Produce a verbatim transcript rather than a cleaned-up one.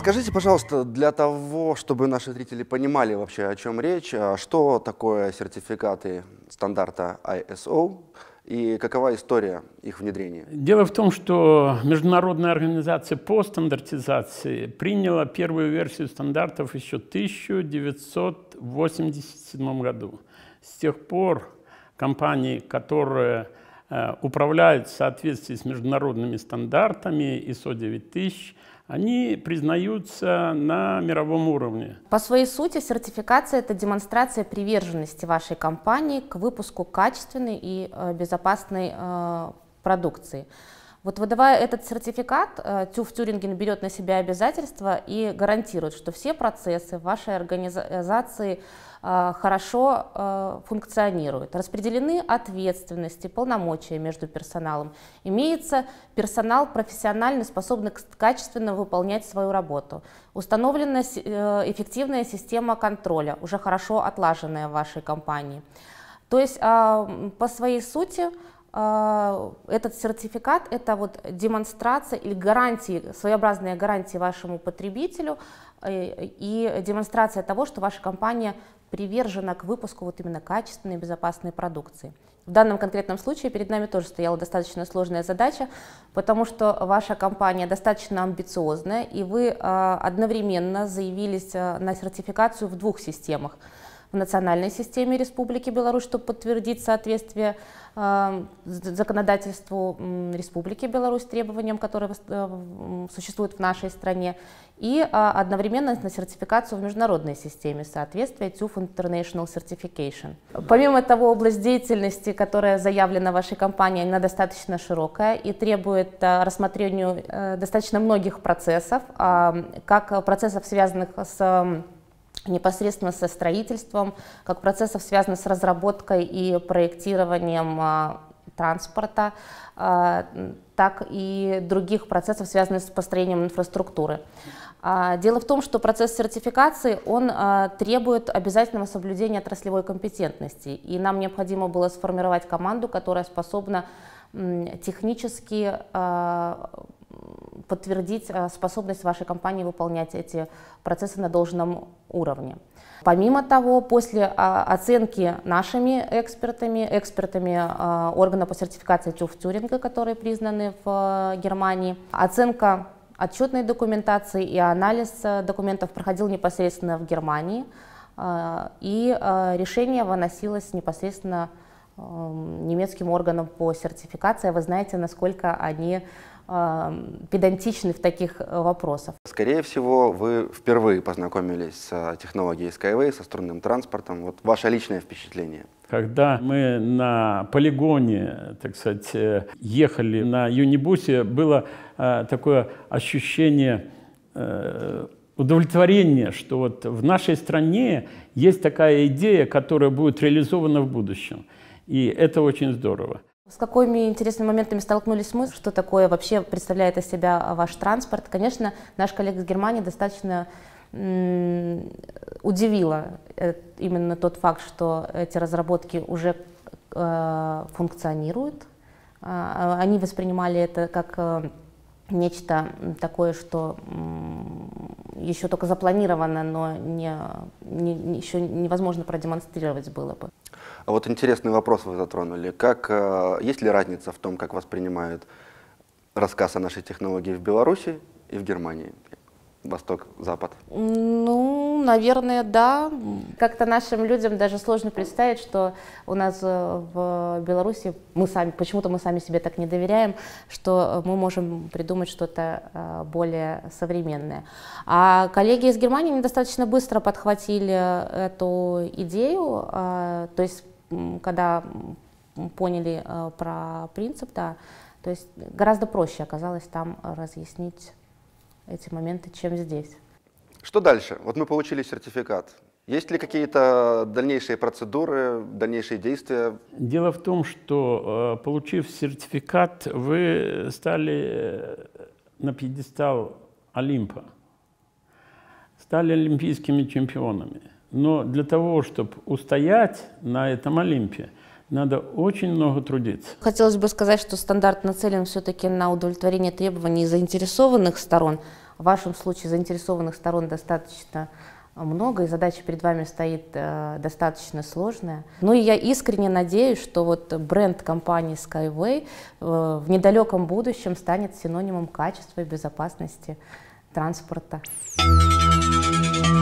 Расскажите, пожалуйста, для того, чтобы наши зрители понимали вообще, о чем речь, что такое сертификаты стандарта ай эс о и какова история их внедрения? Дело в том, что Международная организация по стандартизации приняла первую версию стандартов еще в тысяча девятьсот восемьдесят седьмом году. С тех пор компании, которые э, управляют в соответствии с международными стандартами ай эс о девять тысяч, они признаются на мировом уровне. По своей сути, сертификация – это демонстрация приверженности вашей компании к выпуску качественной и э, безопасной э, продукции. Вот выдавая этот сертификат, э, ТÜV Тюринген берет на себя обязательства и гарантирует, что все процессы в вашей организации э, хорошо э, функционируют. Распределены ответственности, полномочия между персоналом. Имеется персонал профессионально способный качественно выполнять свою работу. Установлена э, эффективная система контроля, уже хорошо отлаженная в вашей компании. То есть э, по своей сути этот сертификат – это вот демонстрация или гарантии, своеобразные гарантии вашему потребителю и демонстрация того, что ваша компания привержена к выпуску вот именно качественной и безопасной продукции. В данном конкретном случае перед нами тоже стояла достаточно сложная задача, потому что ваша компания достаточно амбициозная, и вы одновременно заявились на сертификацию в двух системах. В национальной системе Республики Беларусь, чтобы подтвердить соответствие э, законодательству э, Республики Беларусь, требованиям, которые э, существуют в нашей стране, и э, одновременно на сертификацию в международной системе соответствия ТÜV International Certification. Помимо того, область деятельности, которая заявлена вашей компанией, она достаточно широкая и требует э, рассмотрения э, достаточно многих процессов, э, как процессов, связанных с э, непосредственно со строительством, как процессов, связанных с разработкой и проектированием а, транспорта, а, так и других процессов, связанных с построением инфраструктуры. А, дело в том, что процесс сертификации, он а, требует обязательного соблюдения отраслевой компетентности, и нам необходимо было сформировать команду, которая способна м, технически а, подтвердить способность вашей компании выполнять эти процессы на должном уровне. Помимо того, после оценки нашими экспертами, экспертами органа по сертификации ТÜV Тюринга, которые признаны в Германии, оценка отчетной документации и анализ документов проходил непосредственно в Германии, и решение выносилось непосредственно немецким органам по сертификации. Вы знаете, насколько они педантичны в таких вопросах. Скорее всего, вы впервые познакомились с технологией Skyway, со струнным транспортом. Вот ваше личное впечатление. Когда мы на полигоне, так сказать, ехали на юнибусе, было э, такое ощущение э, удовлетворения, что вот в нашей стране есть такая идея, которая будет реализована в будущем. И это очень здорово. С какими интересными моментами столкнулись мы? Что такое вообще представляет из себя ваш транспорт? Конечно, наш коллега из Германии достаточно удивило именно тот факт, что эти разработки уже э, функционируют. Они воспринимали это как нечто такое, что еще только запланировано, но не, не, еще невозможно продемонстрировать было бы. А вот интересный вопрос вы затронули. Как, есть ли разница в том, как воспринимают рассказ о нашей технологии в Беларуси и в Германии? Восток, Запад? Ну, наверное, да. Как-то нашим людям даже сложно представить, что у нас в Беларуси, мы сами, почему-то мы сами себе так не доверяем, что мы можем придумать что-то более современное. А коллеги из Германии достаточно быстро подхватили эту идею, то есть когда поняли про принцип, да, то есть гораздо проще оказалось там разъяснить эти моменты, чем здесь. Что дальше? Вот мы получили сертификат. Есть ли какие-то дальнейшие процедуры, дальнейшие действия? Дело в том, что, получив сертификат, вы стали на пьедестал Олимпа, стали олимпийскими чемпионами. Но для того, чтобы устоять на этом Олимпе, надо очень много трудиться. Хотелось бы сказать, что стандарт нацелен все-таки на удовлетворение требований заинтересованных сторон, В вашем случае заинтересованных сторон достаточно много, и задача перед вами стоит э, достаточно сложная. Ну и я искренне надеюсь, что вот бренд компании Skyway э, в недалеком будущем станет синонимом качества и безопасности транспорта.